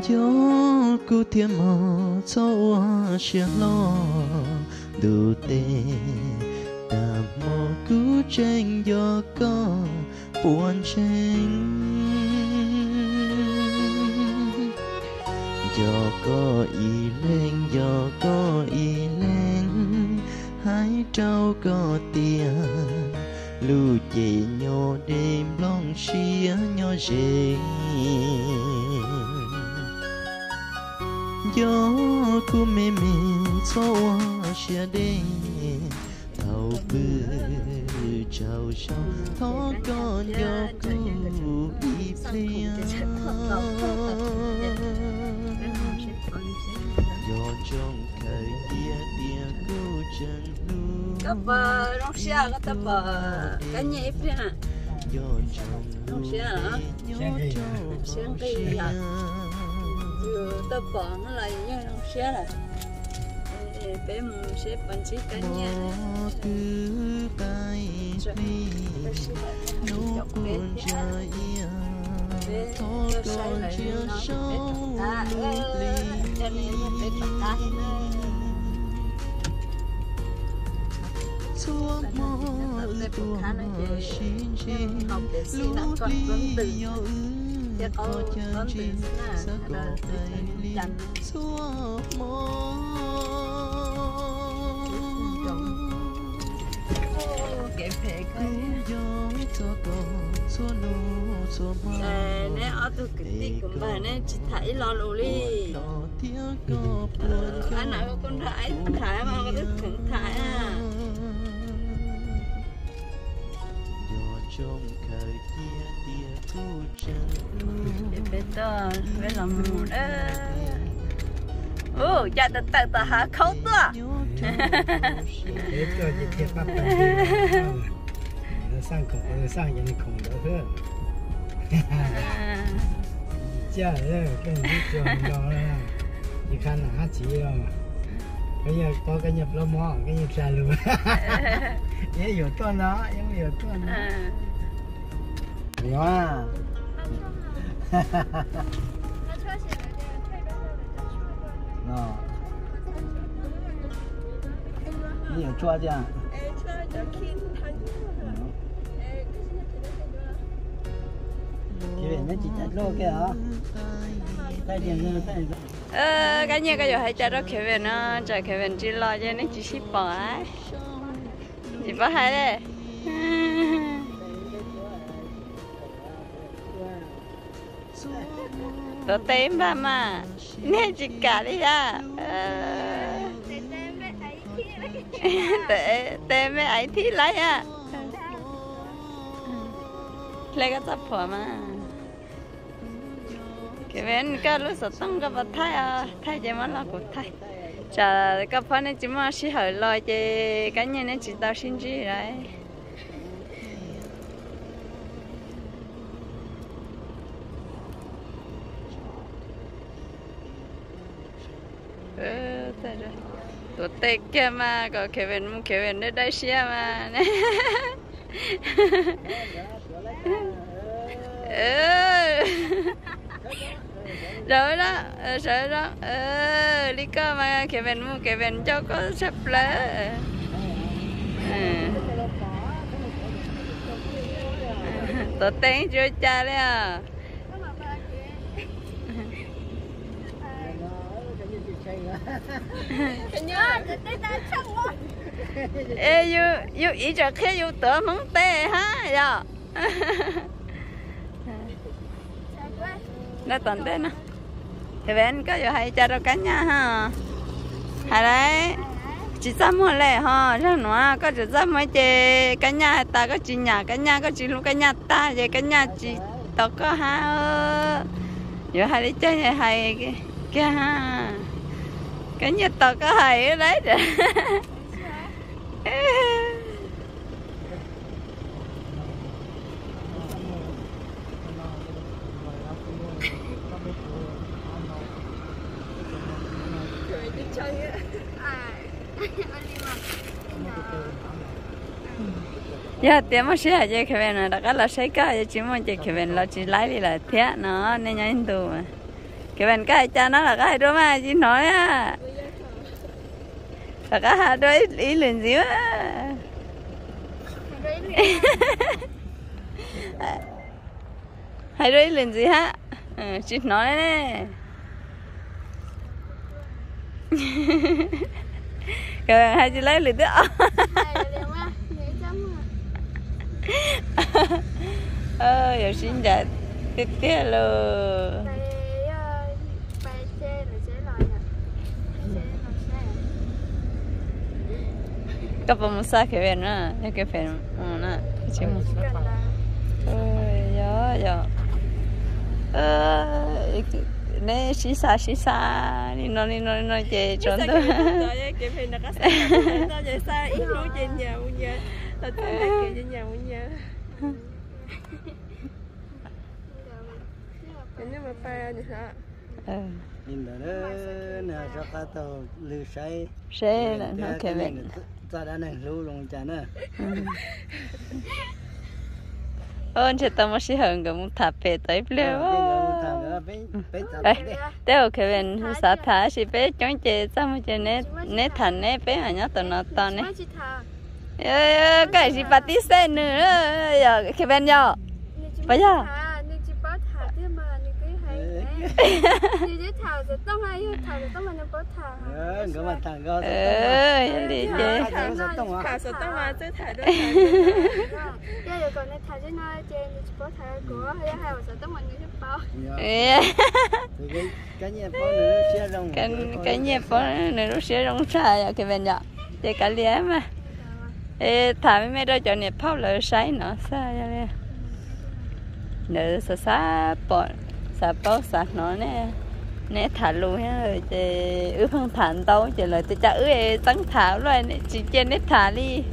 gió cu thiên mò cho xe lo đủ tê ta mò cu tranh gió có buồn tranh gió có ý lên gió có ý lên hai trâu có tiền lưu chị nhỏ đêm long xía nhỏ rể gió cu mê mê cho xia đêm thầu bư chào sau thó con gió cu y phia gió trong khởi tia tia cô chân lu tập rong xia cái tập cái nhảy phia rong xia hả xia cây à tập nó là như rong xia là bé mùng xếp bánh xí cái nhảy chọc bé bé cho sai lại nó bé cho nên bé bật tay xuống mơ tua xin xin lúc đi có chân chim sẽ có tay xuống mơ nè ở tôi kịch cũng bà nè chỉ thấy lo lù đi anh nào con thải mà có đức thượng thải à bé to bé làm mù đó cha tự tự hả khâu to để cho chị thiệt bắt nó sang khổng nó sang những khổng đó hơn cha ơi cái gì cho đó là chỉ khăn là hát chỉ rồi bây giờ có cái nhập lo mò cái nhập xài luôn nhớ hiểu tuần đó nhớ hiểu tuần hiểu à nó你有抓这样？ cái nhà cái giờ hay cha đó khéo về nó trời khéo về chỉ lo cho nên chỉ ship bỏ á chỉ bỏ hai đấy tổ tên ba mà nên chỉ cả đi ra tên mấy ấy thì lấy à lấy cái tập phở mà cái bên cái lúc sốt tăng cái vật thay à thay chỉ mà là cột thay chả cái phở này chỉ mà chỉ hỏi lo chứ cái nhà này chỉ tao xin gì đấy tại rồi tụi tê kia mà có Kevin ở đây xia mà rồi đó rồi đó đi cơ mà Kevin cho có sắp lỡ tụi tê chưa cha đấy à ê you ý cho khi you tớ mắng tê ha giờ nó toàn tê nè thì bên có giờ hay cho đâu cả nhà ha hay đấy chỉ dám mua lẻ ha cho nó có chỉ dám mấy chè cả nhà ta có chỉ nhà cả nhà có chỉ lúc cả nhà ta vậy cả nhà chỉ tao có ha giờ hay đi chơi hay kia ha cái nhà tao có hay ở đấy rồi giờ tiếng mà xe chơi Kevin là đã là xe cả chỉ muốn chơi Kevin là chỉ lái đi là thế nó nên nhảy tù mà cái bên cái cha nó là cái đứa mà chỉ nói á là cái hai đứa ý liền gì á hai đứa ý liền gì hả chỉ nói đấy cái hai chị lấy liền đó giờ xin chào tiếp theo luôn các bạn muốn sao cái bên nữa cái bên nữa chỉ muốn giờ nè xí xa đi nó chơi trốn đó cái bên nó có sao vậy sao ít nói trên nhà muốn nhớ tao tưởng là kể trên nhà muốn nhớ nếu mà phải như sao nhìn đó nè cho cá tàu lư say là nó cái bên ta đã này lưu lòng chả nữa ơn chỉ tao mới xí hơn cái muốn thả bể tới bèo đấy cái bên xã thả xí bé chống chơi sao mà chơi nét thành nét bé mà nhớ tao nó to nè cái gì bà tí xe nữa giờ cái bên nhau bây giờ thảo sẽ tông hay thảo sẽ tông mà nó có thảo cái mà thằng có đi thảo sẽ tông mà sẽ thảo đó cái giờ còn này thảo chứ nó trên có thảo của hay hai sẽ tông mà như thế bao cái nhẹ phố nữa nó sẽ rong sai cái bên đó để cả lia mà thảo mấy đôi cho nhẹ phao lại sai nó sai vậy nữa sa bỏ sa bao sa nó nè thả luôn ha rồi chị ướp không thản đâu chị lời chị trả ướp tăng thảo rồi chị trên nét thả đi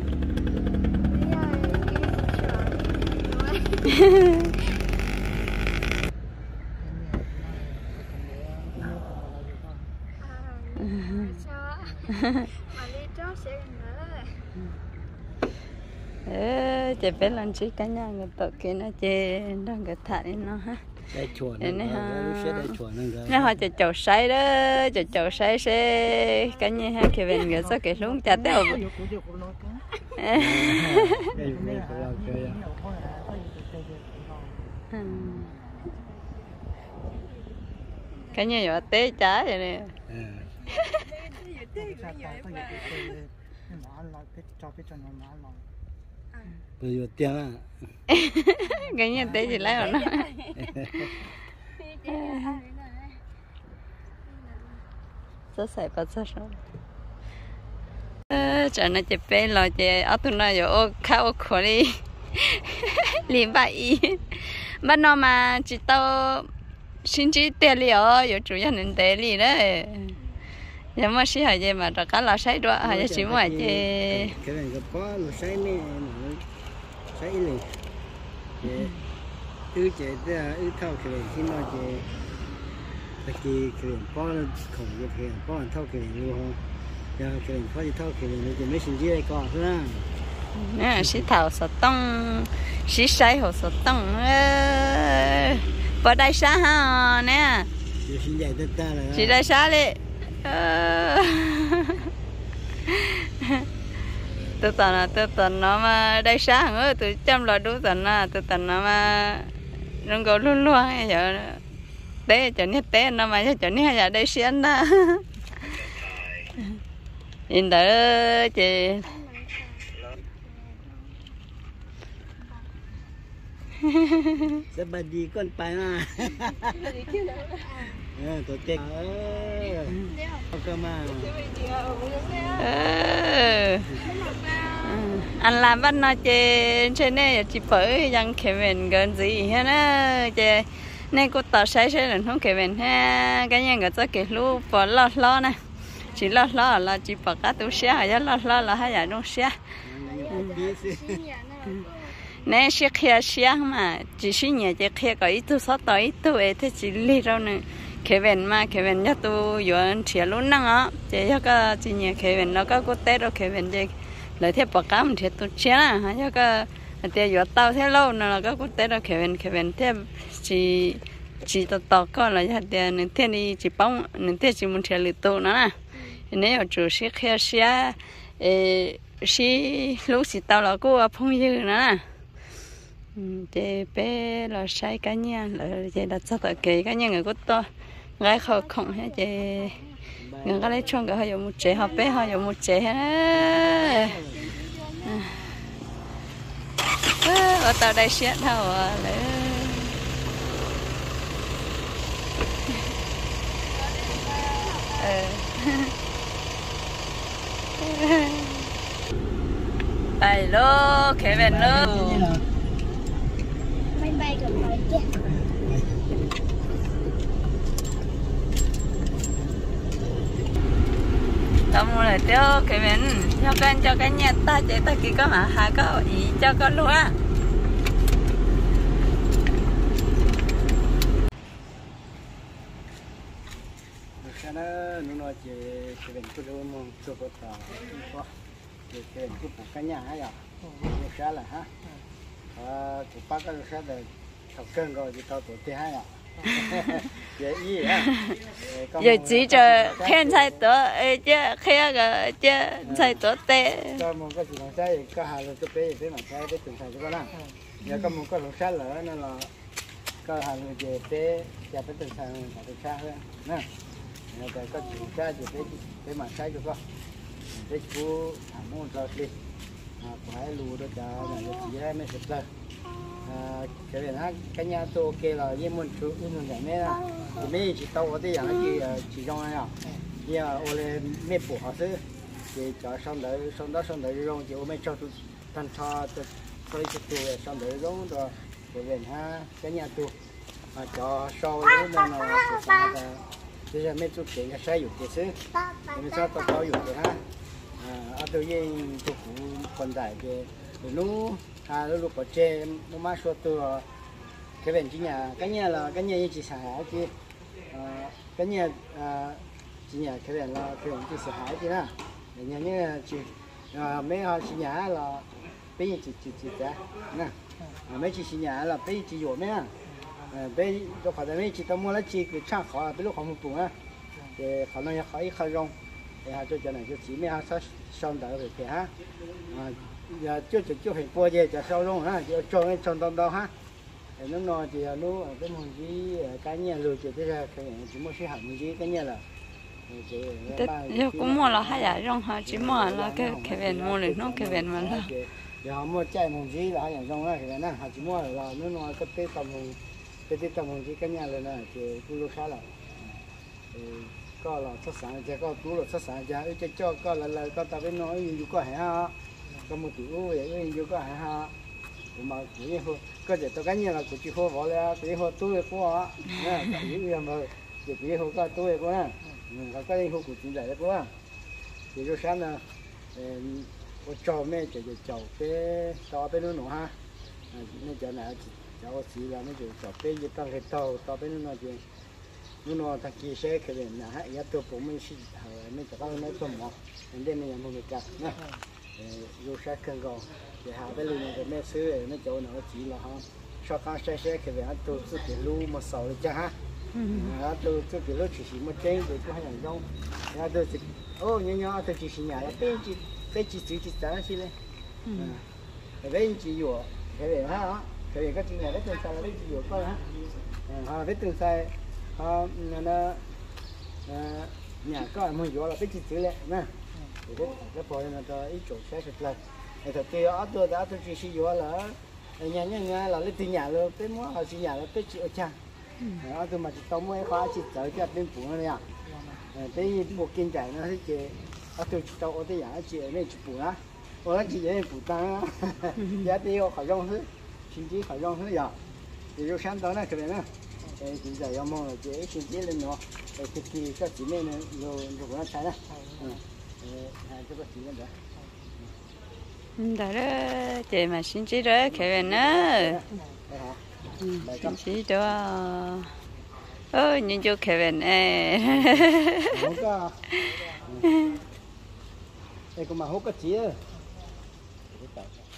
chị biết lần chỉ cả nhà người tự kia nó chị đang cái thả đi nó ha đây chuột nó họ cho chậu sấy đó cho chậu sấy sẽ cái như ha cái bên người sao cái luôn chả tao cái như vậy té trái vậy nè bây giờ tiếng cái như té gì lấy rồi nó rất sạch và rất sống cho nó chỉ bé lo chỉ ở tụi nó giờ khao khổ đi liền vậy bắt nó mà chỉ tao xin chỉ tiền li ở giờ chủ nhà nên tiền li đấy giờ mà xí hay gì mà tất cả là sai đó hay chỉ mua chứ cái này có là sai nè sai liền ư chế ta ư thao cái này khi nó chế ta kia cái này có khổng cái này có thao cái này luôn không giờ cái này có thao cái này thì mấy sinh viên này có nữa nè xí thảo sọt tông xí sai hồ sọt tông vào đây xa ha nè xí đây xa đi từ tuần nó mà đây sáng nữa từ trăm loại đủ tuần à từ tuần nó mà rong cầu luôn luôn giờ té cho nét té nó mà cho nét giờ đây xiên đó nhìn đỡ chị sẽ bà đi con bài mà tổ chức cơ mà anh làm bắt nó trên này chỉ bởi rằng cái mình gần gì hết á chị nên cô tao sai là không cái mình ha cái nhà người ta cái lúc bỏ lo nè chỉ lo là chỉ bỏ cá túi xe hay lo là hay là đông xe nè xe kia mà chỉ xin nhà chỉ kia có ít tu sáu tuổi ít tu ấy thì chỉ đi đâu nữa cái bên mà cái bên nhất tu yuan chia luôn năng á chỉ cái chỉ nhà cái bên nó có cô té rồi cái bên gì lấy thêm bạc cám thì tu chia à hay cái thì yuan tao thế lâu nữa là có cô té rồi cái bên thêm chỉ chỉ tao có là nhà tiền nên thiên đi chỉ bóng nên thiên chỉ muốn chơi lưỡi tàu nữa nè nếu ở chỗ xe kia xe lúc xí tao là cô phong dư nữa để bé là sai cá nhân là để đặt cho tao kỹ cá nhân người có to gái khó không hết để người ta lấy chọn cái họ dùng một chế họ bé họ dùng một chế hết ở tao đây xe thầu lấy bay lô khẽ về lô bay được rồi chứ tao mua lại tiêu khẽ về cho cái nhà ta chạy ta kia có mà hà có ý cho có luôn á nó nói chỉเป็นผู้รู้มองตัวก็ต่อก็เป็นผู้ปลูกกัญญาให้อ่ะลูกชายแหละฮะถูกป้าก็ลูกชายแต่เขาเกินก็จะต่อตัวที่ให้อ่ะเยอะอีอ่ะ giờ chỉ cho khen saiตัวchứ khen cái chứ saiตัวเตะก็มองก็สิน้องชายก็หาลูกเป๊ะเป๊ะน้องชายเป๊ะถึงใส่ก็นั่งเดี๋ยวก็มองก็ลูกชายเหรอนั่นแหละก็หาลูกเป๊ะจะไปถึงใส่ลูกชายเลยนะngười ta có chủ cha thì cái mà sai được không? Cái chú hàng môn rồi đi, phải lù đó cho này chỉ là mấy chục lần. Cái này cái nhà tôi kêu là những môn chú những cái này là mấy chỉ tàu ở đây dạng chỉ trong này à, giờ ở đây mấy bộ họซื้อthì cho xong đấy rồi thì mấy cho tôi thanh tra tôi tôi xong đấy rồi rồi cái này ha cái nhà tôi mà cho sau đấy là bây giờ mấy chú kể cái sai dụng cái xứ, mình sao tao có dụng cái ha, tôi với chú cụ còn đại cái lúc có chơi nó má số tôi cái bên cái nhà là cái nhà chỉ xài hái chứ, cái nhà chỉ nhà cái bên là cái bên chỉ xài hái chứ na, nhà như chỉ mấy họ chỉ nhà là bây giờ chỉ ra, nè, mấy chỉ nhà là bây chỉ dụng mấy à. Bây giờ phải là mấy chị tao mua lá chi cái trang khó bây lúc không bùng á thì khả năng khó ít khó rong thì họ cho này cho chỉ mấy họ xong đỡ được thì ha giờ chưa hình qua về cho sau rong ha cho cái trong đâu ha thì nó nói thì nó cái món gì cái nhà lừa thì cái ra cái chỉ mua cái hàng gì cái nhà là giờ cũng mua là hai giờ rong họ chỉ mua là cái bên mua được nó cái bên mà là giờ họ mua chạy món gì là hai giờ rong á thì nó họ chỉ mua là nó nói cái tết tầm cái tầm gì cái nhà này nè thì tôi lúc khá là có là xuất sản thì có tú là xuất sản thì cho có là có ta biết nói như có hả có một tiểu vậy như có hả mà chỉ hồ có thể tôi cái nhà là của chị hồ bỏ ra cái hồ tôi có nè cái gì mà cái hồ có tôi có nè cái hồ của chị lại có thì lúc sáng là cho mẹ cho cái cho bên nó ha nên cho này cháu chỉ là nó chỉ bé như tao cái tao bé nó chuyện nó thằng kia sẽ cái này là hãy nhớ tôi cũng mới xin mấy cháu nó tôm mỏ nên đây mình làm một cái nè vô sát cân gò để hạ cái lươn cái mấy xứ mấy chỗ nó chỉ là ha sau khi sẽ cái này tôi cái lú mà sầu được chưa ha tôi cái lú chỉ một chén để tôi hay làm rong tôi chỉ nhỏ tôi chỉ nhà bé chỉ trả xin lên bé chỉ vừa cái này ha cái cái chuyện này đấy sao là đấy chỉ có hả đấy từ sai nó nhà có mua giỏ là cái chỉ lệ nè thì cái bỏ nó cho ít chỗ sẽ sụt lại thì thật thì ở tôi đã tôi chỉ giỏ là nhà là lấy từ nhà luôn cái món ở nhà là cái chịu chăng ở tôi mà chỉ tao mới khóa chỉ tới cho bên phụ nó nè cái bộ kinh chạy nó chỉ ở tôi tao ở cái nhà chỉ này chỉ phụ á ở chỉ để phụ ta giá tiêu khỏi rong hết xin chỉ khỏi rong hết giờ thì lúc sáng tới này cái này nè thì giờ em mong là chế xin chỉ lên nó thì khi các chị này rồi nó sai đó cho các chị lên đó đó chị mà xin chỉ đó cái này nữa xin chỉ đó nhìn cho cái này không có đây cũng mà hút cái chị